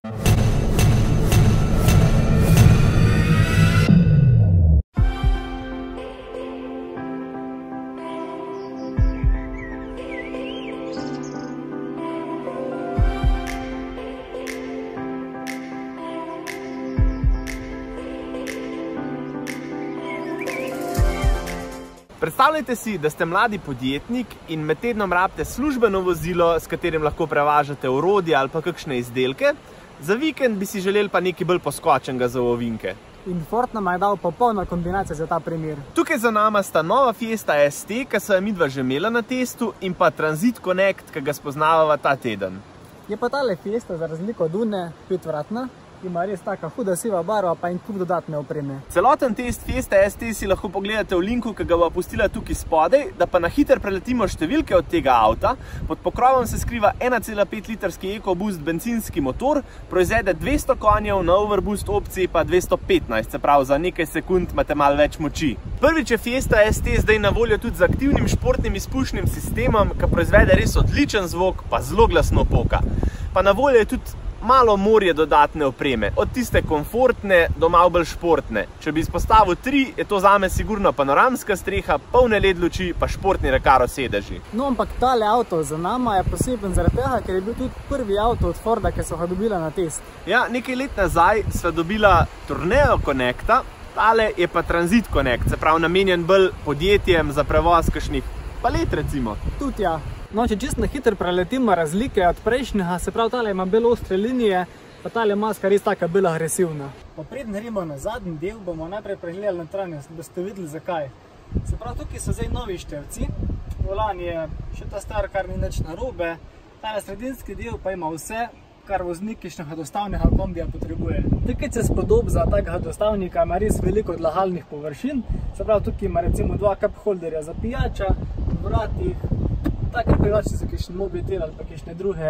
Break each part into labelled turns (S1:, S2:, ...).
S1: Predstavljajte si, da ste mladi podjetnik in med tednom rabite službeno vozilo, s katerim lahko prevažate orodje ali pa kakšne izdelke. Za vikend bi si želeli pa nekaj bolj poskočenega za ovinke.
S2: In Ford nam je dal popolno kombinacijo za ta primer.
S1: Tukaj za nama sta nova Fiesta ST, ki so jo midva že imela na testu, in pa Transit Connect, ki ga spoznavava ta teden.
S2: Je pa tale Fiesta za razliko od une 5-vratna. Ima res taka huda siva barva, pa in kup dodatne opreme.
S1: Celoten test Fiesta ST si lahko pogledate v linku, ki ga bo pustila tukaj spodaj, da pa na hiter preletimo številke od tega avta. Pod pokrovom se skriva 1,5 litrski EcoBoost bencinski motor, proizvede 200 konjev, na Overboost opciji pa 215, se pravi za nekaj sekund imate malo več moči. Prvič je Fiesta ST zdaj na voljo tudi z aktivnim športnim izpušnim sistemom, ki proizvede res odličen zvok, pa zelo glasno poka. Pa na voljo je tudi malo morje dodatne opreme, od tiste komfortne do malo bolj športne. Če bi izpostavil 3, je to zame sigurno panoramska streha, polne LED luči, pa športni recaro sedeži.
S2: No, ampak tale avto za nama je poseben zaradi tega, ker je bil tudi prvi avto od Forda, ki so ga dobila na test.
S1: Ja, nekaj let nazaj sva dobila Tourneo Connecta, tale je pa Transit Connect, se pravi namenjen bolj podjetjem za prevoz kakšnih palet recimo.
S2: Tudi ja. No, če čisto na hitro preletimo razlike od prejšnjega, se pravi, tale ima bolj ostre linije, pa tale maska res taka bolj agresivna. Pa preden gremo na zadnji del, bomo najprej pregledali notranjost, da boste videli zakaj. Se pravi, tukaj so zdaj novi števci, volan je še ta star, kar ni nič narobe, tale sredinski del pa ima vse, kar voznik kakšnega dostavnega kombija potrebuje. Tukaj se spodob za takega dostavnika ima res veliko odlagalnih površin, se pravi, tukaj ima recimo 2 cup holderja za pijača, v vratih, tako privači so kakšen mobitel ali pa kakšne druge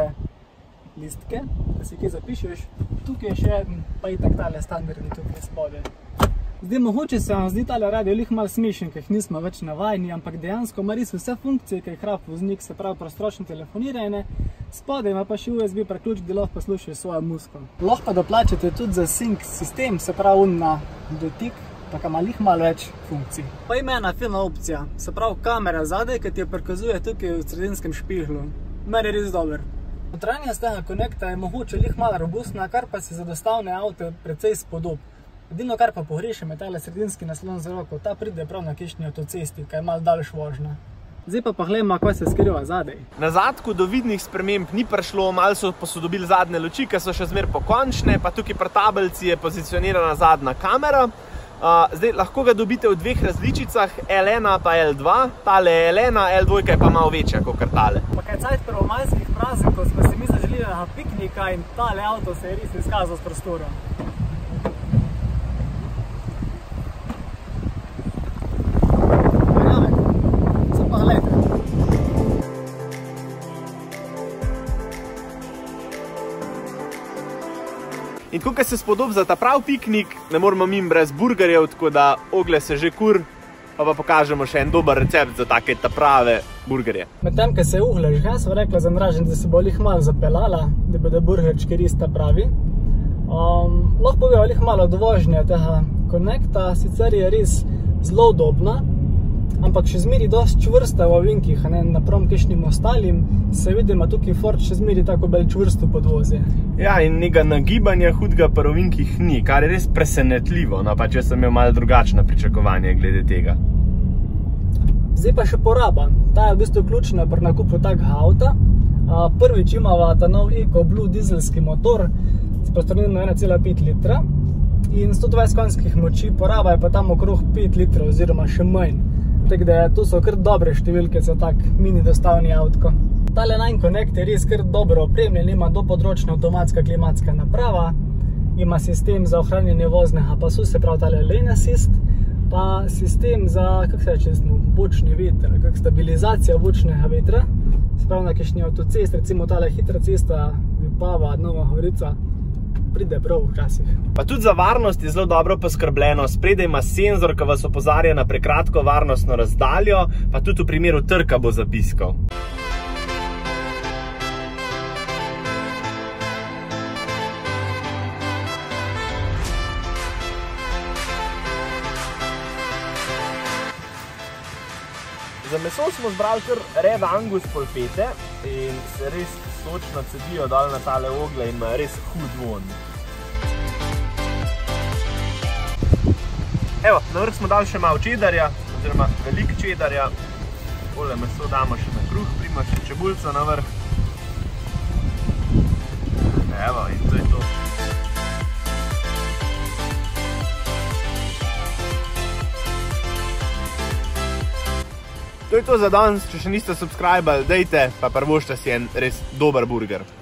S2: listke, da si kaj zapišeš. Tukaj je še en, pa itak tale standardni tukaj spode. Zdaj, mogoče se vam zdi tale radio lih malo smešen, ker jih nismo več navajeni, ampak dejansko ima res vse funkcije, ki jih rab voznik, se pravi prostročno telefoniranje. Spode ima pa še USB preključ, da lahko poslušajo svojo muziko. Lahko pa doplačate tudi za sync sistem, se pravi na dotik, tako ima lih malo več funkcij. Pa ima ena filna opcija, se pravi kamera zadaj, ki ti jo prikazuje tukaj v sredinskem špihlu. Meni je res dober. Notranjost tega Connecta je mogoče lih malo robustna, kar pa se za dostavne avte precej spodob. Edino, kar pa pogrešam, je tale sredinski naslon za roko. Ta pride prav na kakšni avtocesti, ki je malo daljš vožnja. Zdaj pa pogledamo, kaj se skriva zadaj.
S1: Na zadku do vidnih sprememb ni prišlo, malo so posodobili zadnje luči, ki so še zmer pokončne, pa tukaj pri tabelci je pozicionirana zadnja kamera. Zdaj, lahko ga dobite v 2 različicah, L1 pa L2. Tale je L1, L2 je pa malo večja kot tale.
S2: Pa kaj cajt prvomajskih praznikov smo si mi zaželili na piknika in tale avto se je res izkazal s prostorom.
S1: In tukaj se spodob za ta prav piknik, ne moramo mimo brez burgerjev, tako da ogle se že kur, pa pokažemo še en dober recept za take ta prave burgerje.
S2: Medtem, ko se je ugle že, sva rekla za Andražen, da se bo lih malo zapeljala, da bodo burgerčki res ta pravi. Lahko povejo lih malo od vožnje tega Connecta, sicer je res zelo udobna, ampak še zmeri dosti čvrsta v ovinkih, napram kakšnim ostalim, se vidi, ima tukaj Ford še zmeri tako bolj čvrsto podvozje.
S1: Ja, in nekega nagibanja hudega pri ovinkih ni, kar je res presenetljivo, no pa če sem imel malo drugačna pričakovanja glede tega.
S2: Zdaj pa še poraba. Ta je v bistvu ključna pri nakupu takega avta. Prvič imava ta nov EcoBlue dizelski motor s prostornino 1,5 litra in 120 konjskih moči, poraba je pa tam okrog 5 litrov oziroma še manj. Tako da to so kar dobre številke za tak mini dostavni avtko. Tale Nine Connect je res kar dobro opremljen, ima dopodročna avtomatska klimatska naprava, ima sistem za ohranjanje voznega pasu, se pravi tale lane assist, pa sistem za, kako se reče, bočni veter, stabilizacija bočnega vetra, se pravi na kakšni avtocest, recimo tale hitra cesta Vipava, Nova Gorica, pride prav včasih.
S1: Pa tudi za varnost je zelo dobro poskrbljeno, spredaj ima senzor, ki vas opozarja na prekratko varnostno razdaljo, pa tudi v primeru trka bo zapiskal. Za meso smo zbrali kar Red Angus polpete in se res sočno cedijo dol na tale ogle in imajo res hud vonj. Evo, na vrh smo dali še malo čedarja, oziroma veliko čedarja. Tole meso damo še na kruh, prima še čebulco na vrh. Evo, in to je to. To je to za danes, če še niste subscribali, dejte, pa privoščite si en res dober burger.